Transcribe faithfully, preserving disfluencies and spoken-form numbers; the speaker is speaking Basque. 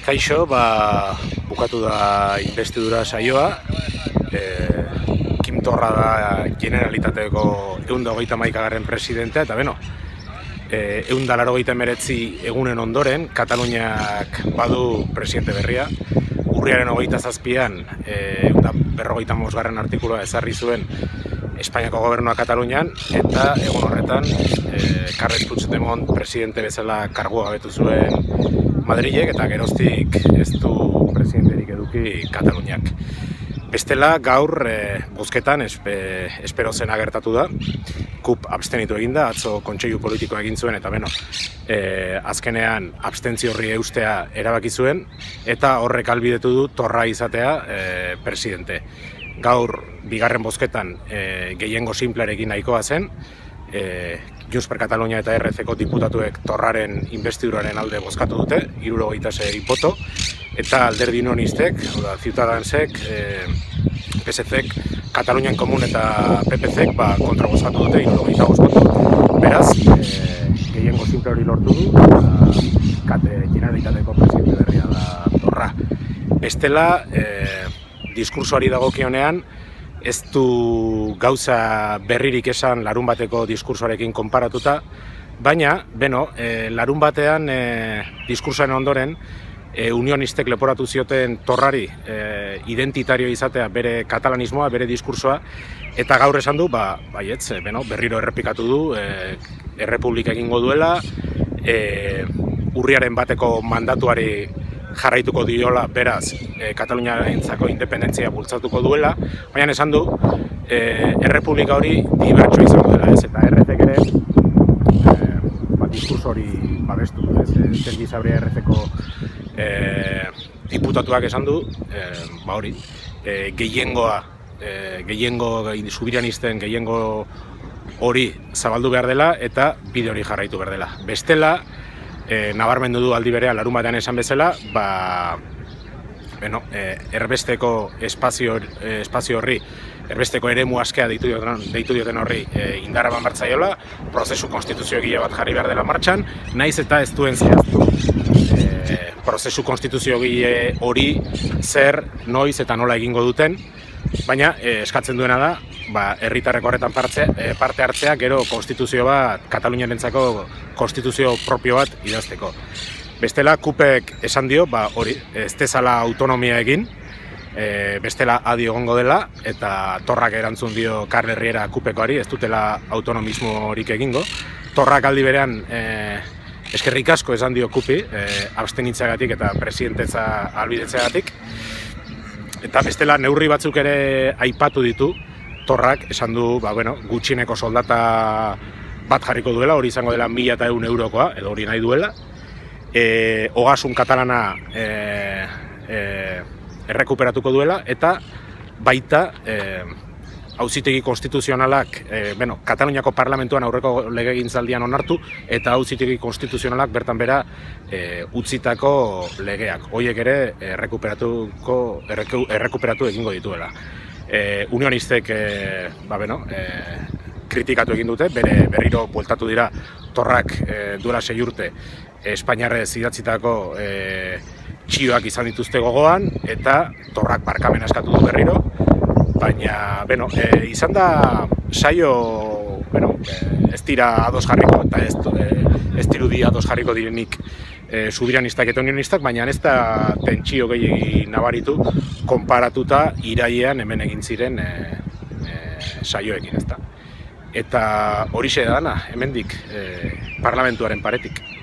Kaixo, ba, bukatu da investidura saioa. E, Kim Torra da Generalitateko ehun eta hogeita hamaikagarren presidentea, eta beno, e, ehun eta laurogeita hemeretzi egunen ondoren, Kataluniak badu presidente berria. Urriaren hogeita zazpian, e, ehun eta berrogeita hamabosgarren artikulua ezarri zuen Espainiako gobernua Katalunian, eta egun horretan e, Carles Puigdemont presidente bezala kargua gabetu zuen Madrilek, eta geroztik ez du presidenterik eduki Kataluniak. Bestela, gaur e, bozketan espe, espero zena gertatu da. K U P abstenitu eginda, atzo kontseilu politikoa egin zuen, eta beno, e, azkenean abstentzio horri eustea erabaki zuen, eta horrek ahalbidetu du Torra izatea e, presidente. Gaur, bigarren bozketan e, gehiengo simplearekin nahikoa zen, e, Junts per Catalunya eta R C-ko diputatuek Torraren investiduraren alde bozkatu dute, hirurogeita sei boto, eta alderdi unionistek, oda, Ciudadansek, e, P S C-ek, Katalunian Komun eta P P C-ek ba, kontra bozkatu dute, hirurogeita bost boto. Beraz, e, gehiengo simple hori lortu du, eta Generalitateko presidente berria da Torra. Bestela, e, diskursoari dagokionean, ez du gauza berririk esan larun bateko diskursoarekin konparatuta, baina, beno, e, larun batean e, diskursoaren ondoren, e, unionistek leporatu zioten Torrari e, identitario izatea bere katalanismoa, bere diskursoa, eta gaur esan du, ba, baietz, e, beno, berriro errepikatu du, e, errepublika egingo duela, e, urriaren bateko mandatuari jarraituko diola, beraz, e, Kataluniarentzako independentzia bultzatuko duela, baina esan du, e, errepublika hori dibertsua izango dela, ez, eta R C-ek ere e, ba, diskurso hori babestu, ez, Sergi Sabria R C-ko e, diputatuak esan du, e, ba hori, e, gehiengoa, e, gehiengo, subirianisten gehiengo hori zabaldu behar dela, eta bide hori jarraitu behar dela. Bestela, E, nabarmendu du aldi berean larun batean esan bezala, ba, bueno, e, erbesteko espazio, e, espazio horri, erbesteko eremu askea deitu dioten, deitu dioten horri e, indarra ban bartzaiola, prozesu konstituziogile bat jarri behar dela martxan, naiz eta ez duen zehaztu e, prozesu konstituziogile hori zer, noiz eta nola egingo duten, baina e, eskatzen duena da, ba, herritarrek horretan parte, e, parte hartzea, gero konstituzio bat, Kataluniarentzako konstituzio propio bat idazteko. Bestela, K U P-ek esan dio, ba, hori, ez dezala autonomia egin, e, bestela adi egongo dela, eta Torrak erantzun dio Carles Riera K U P-koari, ez dutela autonomismo horik egingo. Torrak aldi berean e, eskerrik asko esan dio K U P-i, e, abstenitzeagatik eta presidentetza ahalbidetzeagatik. Eta bestela, neurri batzuk ere aipatu ditu, Torrak esan du, ba, bueno, gutxieneko soldata bat jarriko duela, hori izango dela mila eta ehun eurokoa, edo hori nahi duela. E, ogasun katalana e, e, errekuperatuko duela, eta baita e, auzitegi konstituzionalak, e, bueno, Kataluniako parlamentuan aurreko legegintzaldian onartu, eta auzitegi konstituzionalak bertan bera e, utzitako legeak. Horiek ere errekuperatuko, erreku, errekuperatu egingo dituela. E, unionistek e, ba, bueno, e, kritikatu egin dute, bere berriro bueltatu dira Torrak e, duela sei urte Espainiarrez idatzitako e, txioak izan dituzte gogoan, eta Torrak barkamena eskatu du berriro, baina, bueno, e, izan da saio, bueno, e, ez dira ados jarriko, eta ez, e, ez dirudi ados jarriko direnik e, subiranistak eta unionistak, baina ez da tentsio gehiagi nabaritu, konparatuta irailean hemen egin ziren e, e, saioekin, ez da. Eta horixe dana, hemendik, e, parlamentuaren paretik.